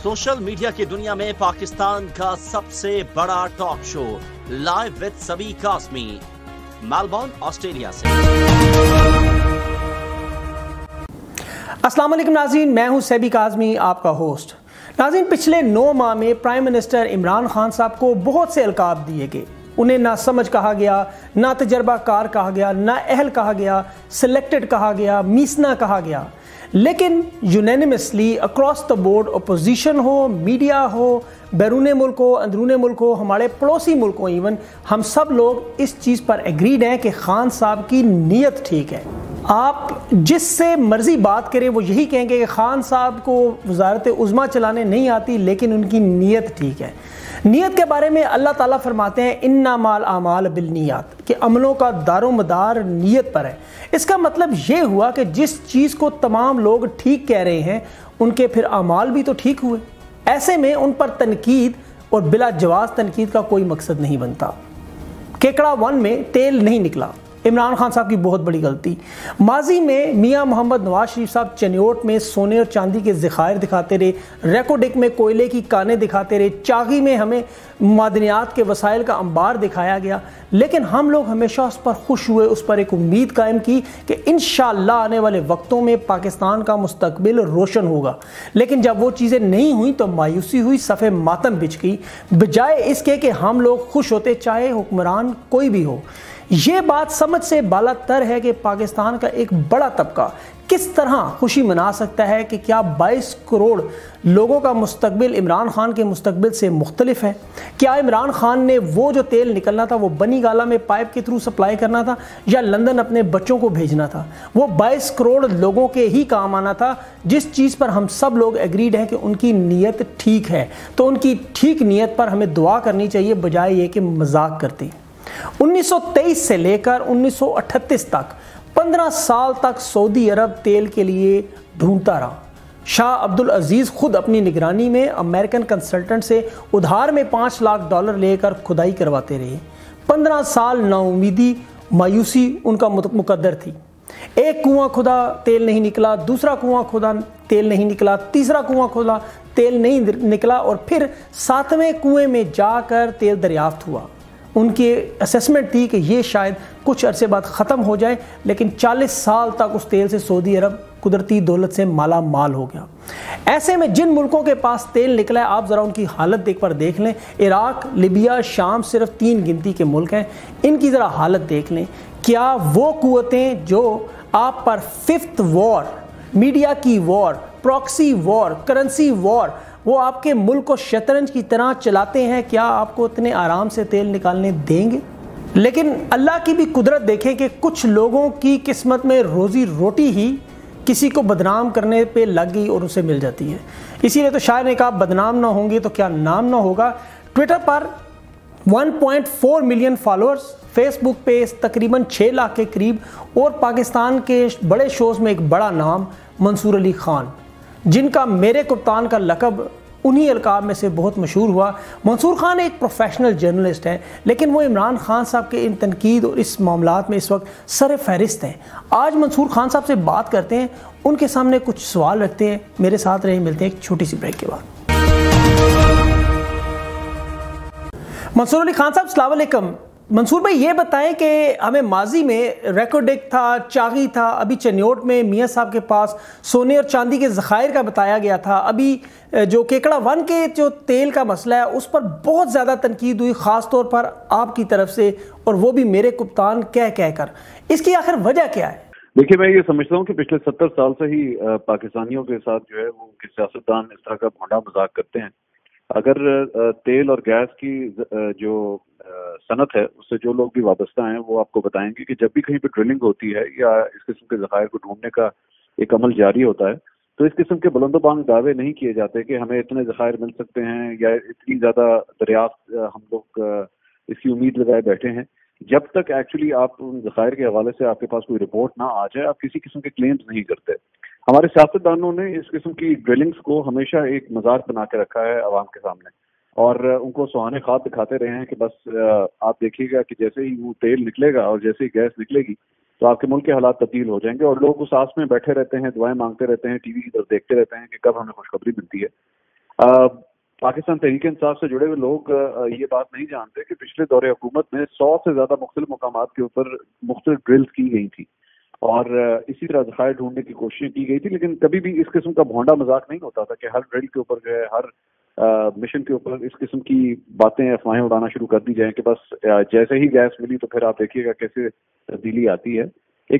Social media की दुनिया में पाकिस्तान का सबसे बड़ा टॉक शो लाइव विद सबी काज़मी, मेलबर्न, ऑस्ट्रेलिया से। अस्सलाम वालेकुम नाज़रीन, मैं हूं सबी काज़मी, आपका होस्ट। नाज़रीन, पिछले 9 माह में प्राइम मिनिस्टर इमरान खान साहब को बहुत से अलकाब दिए गए। उन्हें ना समझ कहा गया, ना तजर्बाकार कहा गया, ना अहल कहा गया, सिलेक्टेड कहा गया, मीसना कहा गया। लेकिन unanimously across the board opposition हो, मीडिया हो, बैरून मुल्क हो, अंदरून मुल्क हो, हमारे पड़ोसी मुल्क हो, इवन हम सब लोग इस चीज़ पर एग्रीड हैं कि खान साहब की नीयत ठीक है। आप जिससे मर्जी बात करें वो यही कहेंगे कि खान साहब को वजारत उज़्मा चलाने नहीं आती, लेकिन उनकी नीयत ठीक है। नीयत के बारे में अल्लाह ताला फरमाते हैं इन्ना माल आमाल बिलनियात, कि अमलों का दारोमदार नीयत पर है। इसका मतलब ये हुआ कि जिस चीज़ को तमाम लोग ठीक कह रहे हैं उनके फिर अमाल भी तो ठीक हुए। ऐसे में उन पर तनकीद और बिला जवाज़ तनकीद का कोई मकसद नहीं बनता। केकड़ा 1 में तेल नहीं निकला, इमरान खान साहब की बहुत बड़ी गलती। माजी में मियां मोहम्मद नवाज शरीफ साहब चनियोट में सोने और चांदी के ज़खायर दिखाते रहे, रेकोडिक में कोयले की कानें दिखाते रहे, चागी में हमें मादनियात के वसाइल का अंबार दिखाया गया, लेकिन हम लोग हमेशा उस पर खुश हुए, उस पर एक उम्मीद कायम की कि इंशाअल्लाह आने वाले वक्तों में पाकिस्तान का मुस्तकबिल रोशन होगा। लेकिन जब वो चीज़ें नहीं हुई तो मायूसी हुई, सफ़े मातम बिछ गई। बजाय इसके कि हम लोग खुश होते, चाहे हुक्मरान कोई भी हो। ये बात समझ से बालातर है कि पाकिस्तान का एक बड़ा तबका किस तरह खुशी मना सकता है कि क्या 22 करोड़ लोगों का मुस्तकबिल इमरान खान के मुस्तकबिल से मुख्तलिफ है। क्या इमरान खान ने वो जो तेल निकलना था वो बनी गाला में पाइप के थ्रू सप्लाई करना था या लंदन अपने बच्चों को भेजना था? वो 22 करोड़ लोगों के ही काम आना था, जिस चीज़ पर हम सब लोग एग्रीड हैं कि उनकी नीयत ठीक है। तो उनकी ठीक नीयत पर हमें दुआ करनी चाहिए, बजाय ये कि मजाक करते। 1923 से लेकर 1938 तक 15 साल तक सऊदी अरब तेल के लिए ढूंढता रहा। शाह अब्दुल अजीज़ खुद अपनी निगरानी में अमेरिकन कंसल्टेंट से उधार में $5 लाख लेकर खुदाई करवाते रहे। 15 साल नाउमीदी, मायूसी उनका मुकद्दर थी। एक कुआं खुदा, तेल नहीं निकला, दूसरा कुआं खुदा, तेल नहीं निकला, तीसरा कुआं खुदा, तेल नहीं निकला, और फिर 7वें कुएं में जाकर तेल दरियाफ्त हुआ। उनकी असेसमेंट थी कि ये शायद कुछ अरसे बाद ख़त्म हो जाए, लेकिन 40 साल तक उस तेल से सऊदी अरब कुदरती दौलत से माला माल हो गया। ऐसे में जिन मुल्कों के पास तेल निकला है, आप ज़रा उनकी हालत देख लें। इराक, लिबिया, शाम सिर्फ 3 गिनती के मुल्क हैं। इनकी ज़रा हालत देख लें। क्या वो कुव्वतें जो आप पर 5th वॉर, मीडिया की war, proxy war, currency war, वो आपके मुल्क को शतरंज की तरह चलाते हैं, क्या आपको इतने आराम से तेल निकालने देंगे? लेकिन अल्लाह की भी कुदरत देखें कि कुछ लोगों की किस्मत में रोज़ी रोटी ही किसी को बदनाम करने पे लग गई और उसे मिल जाती है। इसीलिए तो शायर ने कहा बदनाम ना होंगे तो क्या नाम ना होगा। ट्विटर पर 1.4 मिलियन फॉलोअर्स, फेसबुक पे तकरीबन 6 लाख के करीब, और पाकिस्तान के बड़े शोज़ में एक बड़ा नाम मंसूर अली खान, जिनका मेरे कुप्तान का लक़ब उन्हीं अलकाब में से बहुत मशहूर हुआ। मंसूर खान एक प्रोफेशनल जर्नलिस्ट हैं, लेकिन वो इमरान खान साहब के इन तनकीद और इस मामलात में इस वक्त सर फहरिस्त हैं। आज मंसूर खान साहब से बात करते हैं, उनके सामने कुछ सवाल रखते हैं। मेरे साथ रहे, मिलते हैं एक छोटी सी ब्रेक के बाद। मंसूर अली खान साहब, अस्सलाम वालेकुम। मंसूर भाई, ये बताएं कि हमें माजी में रेकोडिक था, चागी था, अभी चनियोट में मियाँ साहब के पास सोने और चांदी के ज़खायर का बताया गया था। अभी जो केकड़ा 1 के जो तेल का मसला है उस पर बहुत ज़्यादा तनकीद हुई, ख़ास तौर पर आपकी तरफ से, और वो भी मेरे कुप्तान कह कर। इसकी आखिर वजह क्या है? देखिए, मैं ये समझता हूँ कि पिछले 70 साल से ही पाकिस्तानियों के साथ जो है वो सियासतदान इस तरह का भोंडा मजाक करते हैं। अगर तेल और गैस की जो सनत है उससे जो लोग भी वाबस्ता हैं वो आपको बताएंगे कि जब भी कहीं पे ड्रिलिंग होती है या इस किस्म के ज़खायर को ढूंढने का एक अमल जारी होता है, तो इस किस्म के बुलंदोबांग दावे नहीं किए जाते कि हमें इतने ज़खायर मिल सकते हैं या इतनी ज़्यादा दरियाफ्त हम लोग इसकी उम्मीद लगाए बैठे हैं। जब तक एक्चुअली आप उन ज़खायर के हवाले से आपके पास कोई रिपोर्ट ना आ जाए, आप किसी किस्म के क्लेम्स नहीं करते। हमारे सियासतदानों ने इस किस्म की ड्रिलिंग्स को हमेशा एक मजाक बना के रखा है आवाम के सामने, और उनको सुहाने ख्वाब दिखाते रहे हैं कि बस आप देखिएगा कि जैसे ही वो तेल निकलेगा और जैसे ही गैस निकलेगी तो आपके मुल्क के हालात तब्दील हो जाएंगे, और लोग उस आस में बैठे रहते हैं, दुआएं मांगते रहते हैं, टीवी की तरफ देखते रहते हैं कि कब हमें खुशखबरी मिलती है। پاکستان تحریک انصاف سے جڑے ہوئے لوگ یہ بات نہیں جانتے کہ پچھلے دور حکومت میں 100 سے زیادہ مختلف مقامات کے اوپر مختلف ڈرلز کی گئی تھی اور اسی طرح ذخائر ڈھونڈنے کی کوششیں کی گئی تھی، لیکن کبھی بھی اس قسم کا بھونڈا مذاق نہیں ہوتا تھا کہ ہر ڈرل کے اوپر جو ہے، ہر مشن کے اوپر اس قسم کی باتیں افواہیں اڑانا شروع کر دی جائیں کہ بس جیسے ہی گیس ملی تو پھر آپ دیکھیے گا کیسے تبدیلی آتی ہے۔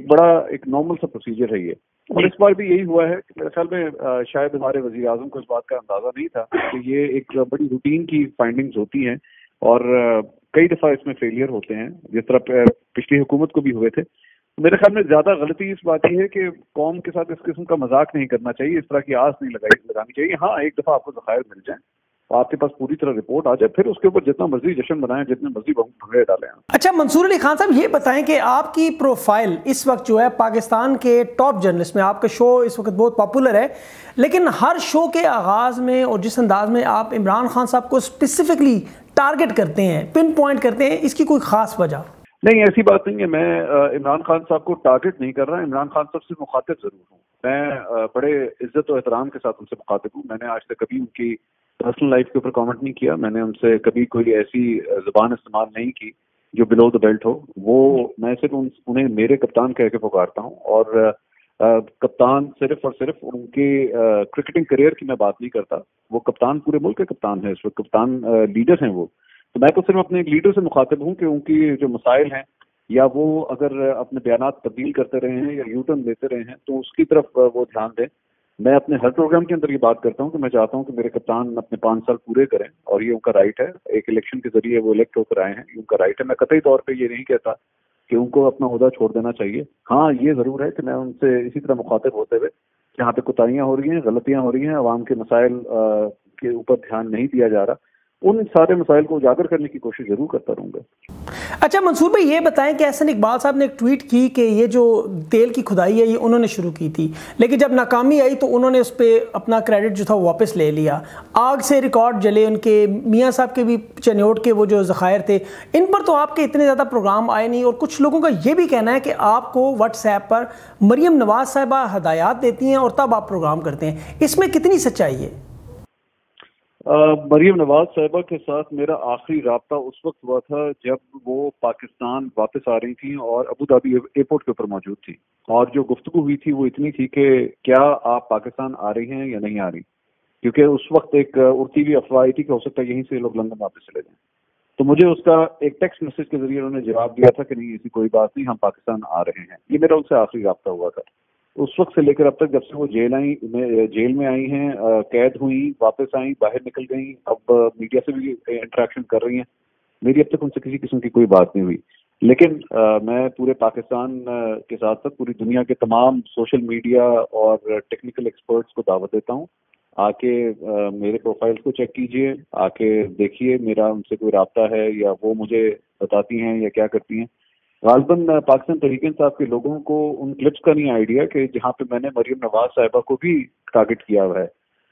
ایک نارمل سا پروسیجر ہے یہ، اور اس بار بھی یہی ہوا ہے کہ میرے خیال میں شاید ہمارے وزیر اعظم کو اس بات کا اندازہ نہیں تھا کہ یہ ایک بڑی روٹین کی فائنڈنگز ہوتی ہیں اور کئی دفعہ اس میں فیلئر ہوتے ہیں، جس طرح پچھلی حکومت کو بھی ہوئے تھے۔ میرے خیال میں زیادہ غلطی اس بات کی ہے کہ قوم کے ساتھ اس قسم کا مذاق نہیں کرنا چاہیے، اس طرح کی آس نہیں لگانی چاہیے۔ ہاں، ایک دفعہ آپ کو ذخائر مل جائیں، آپ کے پاس پوری طرح رپورٹ آ جائے، پھر اس کے اوپر جتنا مرضی جشن بنائیں، جتنے مرضی بھنگڑے ڈالیں۔ اچھا منصور علی خان صاحب، یہ بتائیں کہ آپ کی پروفائل اس وقت جو ہے پاکستان کے ٹاپ جرنلسٹ میں، آپ کا شو اس وقت بہت پاپولر ہے، لیکن ہر شو کے آغاز میں اور جس انداز میں آپ عمران خان صاحب کو اسپیسیفکلی ٹارگٹ کرتے ہیں، پن پوائنٹ کرتے ہیں، اس کی کوئی خاص وجہ؟ نہیں، ایسی بات نہیں ہے، میں عمران خان صاحب کو ٹارگٹ نہیں کر رہا، عمران خان صاحب سے مخاطب ضرور ہوں۔ میں بڑے عزت و احترام کے ساتھ ان سے مخاطب ہوں۔ میں نے آج تک کبھی ان کی پرسنل لائف کے اوپر کامنٹ نہیں کیا، میں نے ان سے کبھی کوئی ایسی زبان استعمال نہیں کی جو بلو دا بیلٹ ہو۔ وہ میں صرف انہیں میرے کپتان کہہ کے پکارتا ہوں، اور کپتان صرف اور صرف ان کے کرکٹنگ کریئر کی میں بات نہیں کرتا، وہ کپتان پورے ملک کے کپتان ہیں، اس وقت کپتان لیڈر ہیں وہ۔ تو میں تو صرف اپنے ایک لیڈر سے مخاطب ہوں کہ ان کی جو مسائل ہیں، یا وہ اگر اپنے بیانات تبدیل کرتے رہے ہیں یا یو ٹرن لیتے رہے ہیں تو اس کی طرف وہ دھیان دیں۔ میں اپنے ہر پروگرام کے اندر یہ بات کرتا ہوں کہ میں چاہتا ہوں کہ میرے کپتان اپنے 5 سال پورے کریں، اور یہ ان کا رائٹ ہے، ایک الیکشن کے ذریعے وہ الیکٹ ہو کر آئے ہیں، یہ ان کا رائٹ ہے۔ میں قطعی طور پہ یہ نہیں کہتا کہ ان کو اپنا عہدہ چھوڑ دینا چاہیے۔ ہاں، یہ ضرور ہے کہ میں ان سے اسی طرح مخاطب ہوتے ہوئے جہاں پہ کوتاہیاں ہو رہی ہیں، غلطیاں ہو رہی ہیں، عوام کے مسائل کے اوپر دھیان نہیں دیا جا رہا، ان سارے مسائل کو اجاگر کرنے کی کوشش ضرور کرتا رہوں گا۔ اچھا منصور بھائی، یہ بتائیں کہ احسن اقبال صاحب نے ایک ٹویٹ کی کہ یہ جو تیل کی کھدائی ہے یہ انہوں نے شروع کی تھی، لیکن جب ناکامی آئی تو انہوں نے اس پہ اپنا کریڈٹ جو تھا وہ واپس لے لیا۔ آگ سے ریکارڈ جلے ان کے، میاں صاحب کے بھی چنیوٹ کے وہ جو ذخائر تھے، ان پر تو آپ کے اتنے زیادہ پروگرام آئے نہیں، اور کچھ لوگوں کا یہ بھی کہنا ہے کہ آپ کو واٹس ایپ پر مریم نواز صاحبہ ہدایات دیتی ہیں اور تب آپ پروگرام کرتے ہیں، اس میں کتنی سچائی ہے؟ مریم نواز صاحبہ کے ساتھ میرا آخری رابطہ اس وقت ہوا تھا جب وہ پاکستان واپس آ رہی تھیں اور ابو دھابی ایئرپورٹ کے اوپر موجود تھی، اور جو گفتگو ہوئی تھی وہ اتنی تھی کہ کیا آپ پاکستان آ رہی ہیں یا نہیں آ رہی، کیونکہ اس وقت ایک اڑتی ہوئی افواہ آئی تھی کہ ہو سکتا ہے یہیں سے لوگ لندن واپس چلے جائیں۔ تو مجھے اس کا ایک ٹیکسٹ میسج کے ذریعے انہوں نے جواب دیا تھا کہ نہیں، ایسی کوئی بات نہیں، ہم پاکستان آ رہے ہیں۔ یہ میرا ان سے آخری رابطہ ہوا تھا۔ اس وقت سے لے کر اب تک، جب سے وہ جیل میں آئی ہیں، قید ہوئی، واپس آئیں، باہر نکل گئیں، اب میڈیا سے بھی انٹریکشن کر رہی ہیں، میری اب تک ان سے کسی قسم کی کوئی بات نہیں ہوئی۔ لیکن میں پورے پاکستان کے ساتھ ساتھ پوری دنیا کے تمام سوشل میڈیا اور ٹیکنیکل ایکسپرٹس کو دعوت دیتا ہوں، آ کے میرے پروفائل کو چیک کیجئے، آ کے دیکھیے میرا ان سے کوئی رابطہ ہے یا وہ مجھے بتاتی ہیں یا کیا کرتی ہیں۔ غالباً پاکستان تحریک انصاف کے لوگوں کو ان کلپس کا نہیں آئیڈیا کہ جہاں پہ میں نے مریم نواز صاحبہ کو بھی ٹارگٹ کیا ہوا ہے۔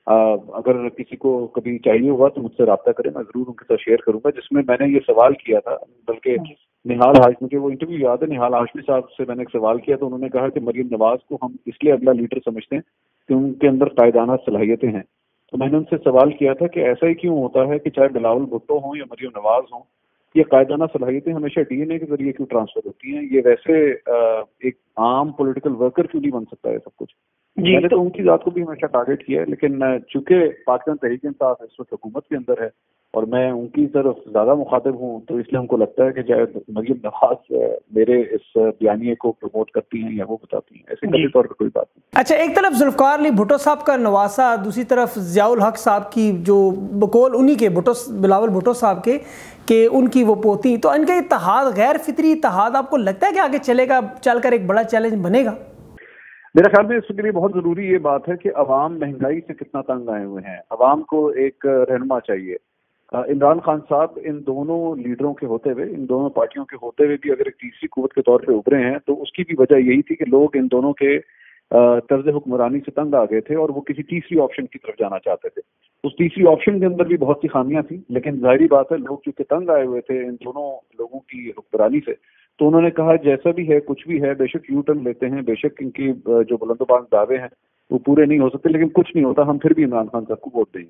اگر کسی کو کبھی چاہیے ہوگا تو مجھ سے رابطہ کریں، میں ضرور ان کے ساتھ شیئر کروں گا، جس میں نے یہ سوال کیا تھا، بلکہ مجھے وہ انٹرویو یاد ہے، نہال ہاشمی صاحب سے میں نے ایک سوال کیا تو انہوں نے کہا کہ مریم نواز کو ہم اس لیے اگلا لیڈر سمجھتے ہیں کہ ان کے اندر قائدانہ صلاحیتیں ہیں۔ تو میں نے ان سے سوال کیا تھا کہ ایسا ہی کیوں ہوتا ہے کہ چاہے بلاول بھٹو ہوں یا مریم نواز ہوں، یہ قائدانہ صلاحیتیں ہمیشہ ڈی این اے کے ذریعے کیوں ٹرانسفر ہوتی ہیں؟ یہ ویسے ایک عام پولیٹیکل ورکر کیوں نہیں بن سکتا ہے سب کچھ؟ میں نے تو ان کی ذات کو بھی ہمیشہ ٹارگٹ کیا ہے، لیکن چونکہ پاکستان تحریک انصاف اس وقت حکومت کے اندر ہے اور میں ان کی طرف زیادہ مخاطب ہوں، تو اس لیے ہم کو لگتا ہے کہ شاید مریم نواز میرے اس بیانیے کو پروموٹ کرتی ہیں یا وہ بتاتی ہیں، ایسے کبھی طور پہ کوئی بات نہیں۔ اچھا، ایک طرف ذوالفقار علی بھٹو صاحب کا نواسا، دوسری طرف ضیاء الحق صاحب کی جو بقول انہی کے بلاول بھٹو صاحب کے کہ ان کی وہ پوتی، تو ان کا اتحاد، غیر فطری اتحاد، آپ کو لگتا ہے کہ آگے چلے گا، چل کر ایک بڑا چیلنج بنے گا؟ میرے خیال میں اس کے لیے بہت ضروری یہ بات ہے کہ عوام مہنگائی سے کتنا تنگ آئے ہوئے ہیں، عوام کو ایک رہنما چاہیے۔ عمران خان صاحب ان دونوں لیڈروں کے ہوتے ہوئے، ان دونوں پارٹیوں کے ہوتے ہوئے بھی اگر ایک تیسری قوت کے طور پہ ابھرے ہیں تو اس کی بھی وجہ یہی تھی کہ لوگ ان دونوں کے طرز حکمرانی سے تنگ آ گئے تھے اور وہ کسی تیسری آپشن کی طرف جانا چاہتے تھے۔ اس تیسری آپشن کے اندر بھی بہت سی خامیاں تھیں، لیکن ظاہری بات ہے لوگ چونکہ تنگ آئے ہوئے تھے ان دونوں لوگوں کی حکمرانی سے، تو انہوں نے کہا جیسا بھی ہے، کچھ بھی ہے، بے شک یو ٹرن لیتے ہیں، بے شک ان کی جو بلند و بلند دعوے ہیں وہ پورے نہیں ہو سکتے، لیکن کچھ نہیں ہوتا، ہم پھر بھی عمران خان صاحب کو ووٹ دیں گے۔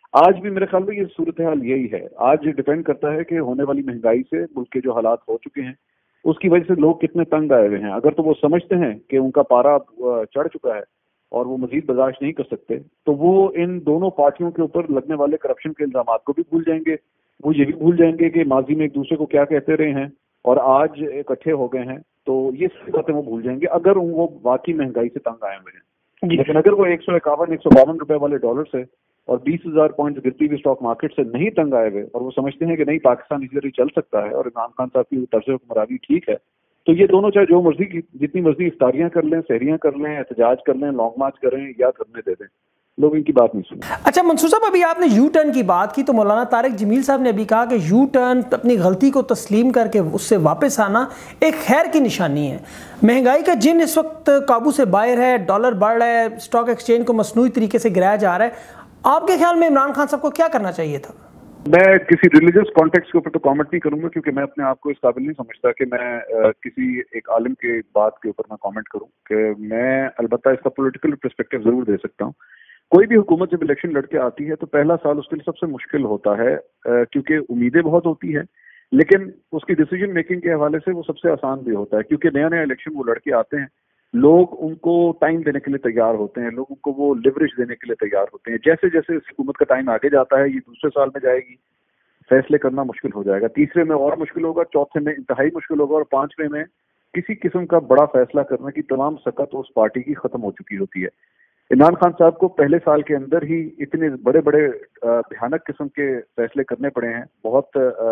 آج بھی میرے خیال میں یہ صورتحال یہی ہے. آج ڈیپینڈ کرتا ہے کہ ہونے والی مہنگائی سے ملک کے جو حالات ہو چکے ہیں اس کی وجہ سے لوگ کتنے تنگ آئے ہوئے ہیں. اگر تو وہ سمجھتے ہیں کہ ان کا پارا چڑھ چکا ہے اور وہ مزید برداشت نہیں کر سکتے تو وہ ان دونوں پارٹیوں کے اوپر لگنے والے کرپشن کے الزامات کو بھی بھول جائیں گے. وہ یہ بھی بھول جائیں گے کہ ماضی میں ایک دوسرے کو کیا کہتے رہے ہیں اور آج اکٹھے ہو گئے ہیں. تو یہ ساری باتیں وہ بھول جائیں گے اگر وہ واقعی مہنگائی سے تنگ آئے ہوئے ہیں. لیکن اگر وہ 151-152 روپے والے ڈالر سے اور 20,000 پوائنٹ گرتی ہوئی اسٹاک مارکیٹ سے نہیں تنگ آئے ہوئے اور وہ سمجھتے ہیں کہ نہیں پاکستان اسی طرح چل سکتا ہے اور عمران خان صاحب کی طرز حکمرانی ٹھیک ہے, تو یہ دونوں چاہے جو مرضی جتنی مرضی افطاریاں کر لیں, سحریاں کر لیں, احتجاج کر لیں, لانگ مارچ کریں یا کرنے دے دیں, لوگ ان کی بات نہیں سنیں. اچھا منصور صاحب, ابھی آپ نے یو ٹرن کی بات کی تو مولانا طارق جمیل صاحب نے ابھی کہا کہ یو ٹرن اپنی غلطی کو تسلیم کر کے اس سے واپس آنا ایک خیر کی نشانی ہے. مہنگائی کا جن اس وقت قابو سے باہر ہے, ڈالر بڑھ رہا ہے, اسٹاک ایکسچینج کو مصنوعی طریقے سے گرایا جا رہا ہے, آپ کے خیال میں عمران خان صاحب کو کیا کرنا چاہیے تھا؟ میں کسی ریلیجس کانٹیکسٹ کے اوپر تو کامنٹ نہیں کروں گا کیونکہ میں اپنے آپ کو اس قابل نہیں سمجھتا کہ میں کسی ایک عالم کے بات کے اوپر میں کامنٹ کروں. کہ میں البتہ اس کا پولیٹیکل پرسپیکٹو ضرور دے سکتا ہوں. کوئی بھی حکومت جب الیکشن لڑ کے آتی ہے تو پہلا سال اس کے لیے سب سے مشکل ہوتا ہے کیونکہ امیدیں بہت ہوتی ہے, لیکن اس کی ڈیسیجن میکنگ کے حوالے سے وہ سب سے آسان بھی ہوتا ہے کیونکہ نیا نیا الیکشن وہ لڑ کے آتے ہیں. لوگ ان کو ٹائم دینے کے لیے تیار ہوتے ہیں, لوگوں کو وہ لیوریج دینے کے لیے تیار ہوتے ہیں. جیسے جیسے اس حکومت کا ٹائم آگے جاتا ہے, یہ دوسرے سال میں جائے گی, فیصلے کرنا مشکل ہو جائے گا, تیسرے میں اور مشکل ہوگا, چوتھے میں انتہائی مشکل ہوگا, اور پانچویں میں کسی قسم کا بڑا فیصلہ کرنے کی تمام سکت اس پارٹی کی ختم ہو چکی ہوتی ہے. عمران خان صاحب کو پہلے سال کے اندر ہی اتنے بڑے بڑے بھیانک قسم کے فیصلے کرنے پڑے ہیں. بہت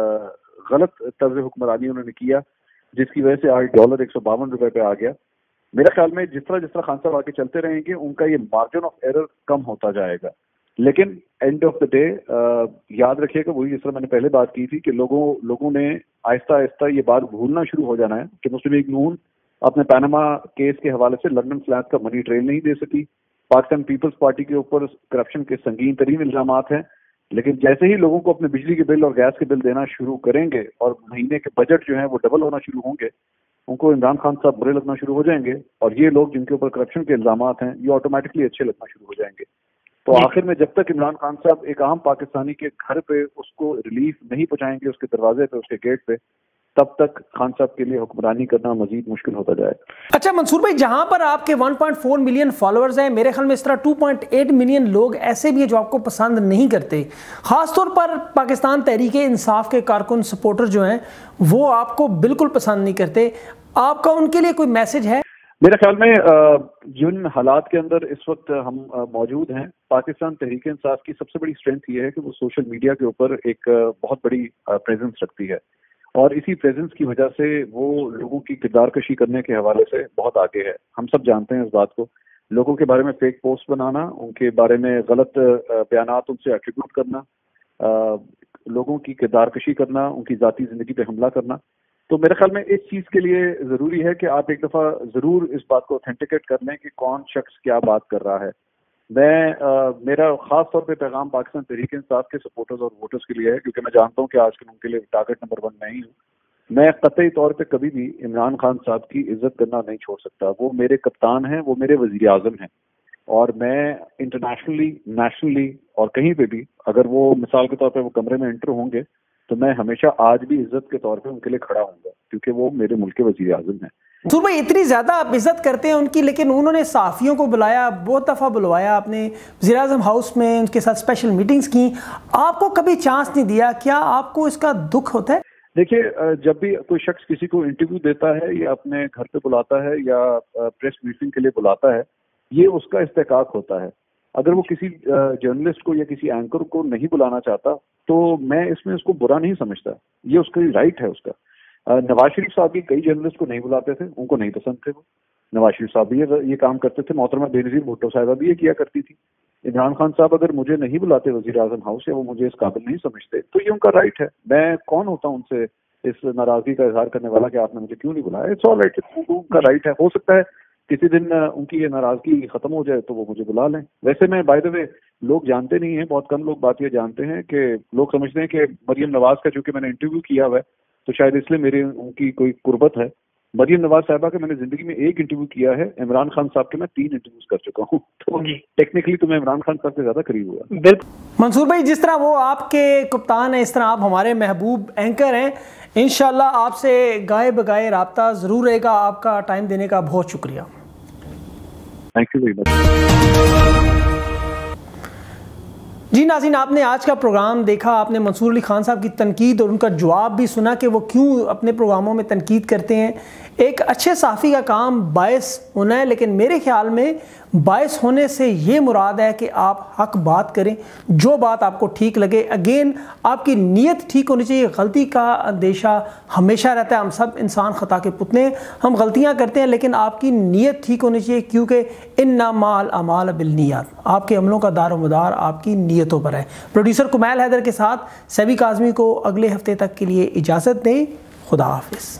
غلط طرز حکمرانی انہوں نے کیا جس کی وجہ سے آج ڈالر 152 روپے پہ آ گیا. میرے خیال میں جس طرح خان صاحب آگے چلتے رہیں گے ان کا یہ مارجن آف ایرر کم ہوتا جائے گا. لیکن اینڈ آف دا ڈے یاد رکھیے گا وہی جس طرح میں نے پہلے بات کی تھی کہ لوگوں نے آہستہ آہستہ یہ بات بھولنا شروع ہو جانا ہے کہ مسلم لیگ نون اپنے پیناما کیس کے حوالے سے لندن فلیٹ کا منی ٹریل نہیں دے سکی. پاکستان پیپلز پارٹی کے اوپر کرپشن کے سنگین ترین الزامات ہیں, لیکن جیسے ہی لوگوں کو اپنے بجلی کے بل اور گیس کے بل دینا شروع کریں گے اور مہینے کے بجٹ جو ہیں وہ ڈبل ہونا شروع ہوں گے, ان کو عمران خان صاحب برے لگنا شروع ہو جائیں گے, اور یہ لوگ جن کے اوپر کرپشن کے الزامات ہیں یہ آٹومیٹکلی اچھے لگنا شروع ہو جائیں گے. تو آخر میں جب تک عمران خان صاحب ایک عام پاکستانی کے گھر پہ اس کو ریلیف نہیں پہنچائیں گے, اس کے دروازے پہ, اس کے گیٹ پہ, تب تک خان صاحب کے لیے حکمرانی کرنا مزید مشکل ہوتا جائے. اچھا منصور بھائی, جہاں پر آپ کے 1.4 ملین فالوورز ہیں, میرے خیال میں اس طرح 2.8 ملین لوگ ایسے بھی ہیں جو آپ کو پسند نہیں کرتے, خاص طور پر پاکستان تحریک انصاف کے کارکن سپورٹر جو ہیں وہ آپ کو بالکل پسند نہیں کرتے. آپ کا ان کے لیے کوئی میسج ہے؟ میرے خیال میں جن حالات کے اندر اس وقت ہم موجود ہیں, پاکستان تحریک انصاف کی سب سے بڑی اسٹرینتھ یہ ہے کہ وہ سوشل میڈیا کے اوپر ایک بہت بڑی پریزنس رکھتی ہے, اور اسی پریزنس کی وجہ سے وہ لوگوں کی کردار کشی کرنے کے حوالے سے بہت آگے ہے. ہم سب جانتے ہیں اس بات کو. لوگوں کے بارے میں فیک پوسٹ بنانا, ان کے بارے میں غلط بیانات ان سے ایٹریبیوٹ کرنا, لوگوں کی کردار کشی کرنا, ان کی ذاتی زندگی پہ حملہ کرنا. تو میرے خیال میں اس چیز کے لیے ضروری ہے کہ آپ ایک دفعہ ضرور اس بات کو اوتھینٹیکیٹ کر لیں کہ کون شخص کیا بات کر رہا ہے. میرا خاص طور پہ پیغام پاکستان تحریک انصاف کے سپورٹرز اور ووٹرز کے لیے ہے, کیونکہ میں جانتا ہوں کہ آج کل ان کے لیے ٹارگٹ نمبر 1 میں ہی ہوں. میں قطعی طور پہ کبھی بھی عمران خان صاحب کی عزت کرنا نہیں چھوڑ سکتا. وہ میرے کپتان ہیں, وہ میرے وزیر اعظم ہیں, اور میں انٹرنیشنلی, نیشنلی اور کہیں پہ بھی اگر وہ مثال کے طور پہ وہ کمرے میں انٹر ہوں گے تو میں ہمیشہ آج بھی عزت کے طور پہ ان کے لیے کھڑا ہوں گا, کیونکہ وہ میرے ملک کے وزیر اعظم ہیں. منصور بھائی, اتنی زیادہ آپ عزت کرتے ہیں ان کی, لیکن انہوں نے صحافیوں کو بلایا, بہت دفعہ بلوایا, آپ نے وزیر اعظم ہاؤس میں ان کے ساتھ اسپیشل میٹنگز کی, آپ کو کبھی چانس نہیں دیا. کیا آپ کو اس کا دکھ ہوتا ہے؟ دیکھیے, جب بھی کوئی شخص کسی کو انٹرویو دیتا ہے یا اپنے گھر پہ بلاتا ہے یا پریس بریفنگ کے لیے بلاتا ہے, یہ اس کا استحقاق ہوتا ہے. اگر وہ کسی جرنلسٹ کو یا کسی اینکر کو نہیں بلانا چاہتا تو میں اس میں اس کو برا نہیں سمجھتا, یہ اس کا رائٹ ہے اس کا. نواز شریف صاحب بھی کئی جرنلسٹ کو نہیں بلاتے تھے, ان کو نہیں پسند تھے. وہ نواز شریف صاحب بھی یہ کام کرتے تھے, محترمہ بے نظیر بھٹو صاحبہ بھی یہ کیا کرتی تھی. عمران خان صاحب اگر مجھے نہیں بلاتے وزیر اعظم ہاؤس, یا وہ مجھے اس قابل نہیں سمجھتے, تو یہ ان کا رائٹ ہے. میں کون ہوتا ہوں ان سے اس ناراضگی کا اظہار کرنے والا کہ آپ نے مجھے کیوں نہیں بلایا. اٹس آل رائٹ, ان کا رائٹ ہے. ہو سکتا ہے کسی دن ان کی یہ ناراضگی ختم ہو جائے تو وہ مجھے بلا لیں. ویسے میں بائی دا وے, لوگ جانتے نہیں ہیں, بہت کم لوگ بات یہ جانتے ہیں کہ لوگ سمجھتے ہیں کہ مریم نواز کا چونکہ میں نے انٹرویو کیا ہوا ہے تو شاید اس لیے میری ان کی کوئی قربت ہے, مریم نواز صاحبہ کا میں نے زندگی میں ایک انٹرویو کیا ہے، عمران خان صاحب کے میں 3 انٹرویوز کر چکا ہوں، تو ٹیکنیکلی تو میں عمران خان صاحب سے زیادہ قریب ہوا. بالکل منصور بھائی، جس طرح وہ آپ کے کپتان ہیں اس طرح آپ ہمارے محبوب اینکر ہیں. انشاءاللہ آپ سے گائے بگائے رابطہ ضرور رہے گا. آپ کا ٹائم دینے کا بہت شکریہ. Thank you very much. جی ناظرین، آپ نے آج کا پروگرام دیکھا، آپ نے منصور علی خان صاحب کی تنقید اور ان کا جواب بھی سنا کہ وہ کیوں اپنے پروگراموں میں تنقید کرتے ہیں. ایک اچھے صحافی کا کام باعث ہونا ہے، لیکن میرے خیال میں باعث ہونے سے یہ مراد ہے کہ آپ حق بات کریں، جو بات آپ کو ٹھیک لگے. اگین آپ کی نیت ٹھیک ہونی چاہیے. غلطی کا اندیشہ ہمیشہ رہتا ہے، ہم سب انسان خطا کے پتلے ہیں، ہم غلطیاں کرتے ہیں، لیکن آپ کی نیت ٹھیک ہونی چاہیے، کیونکہ انما الاعمال بالنیات، آپ کے عملوں کا دار و مدار آپ کی نیتوں پر ہے. پروڈیوسر کمیل حیدر کے ساتھ سبی کاظمی کو اگلے ہفتے تک کے لیے اجازت دیں. خدا حافظ.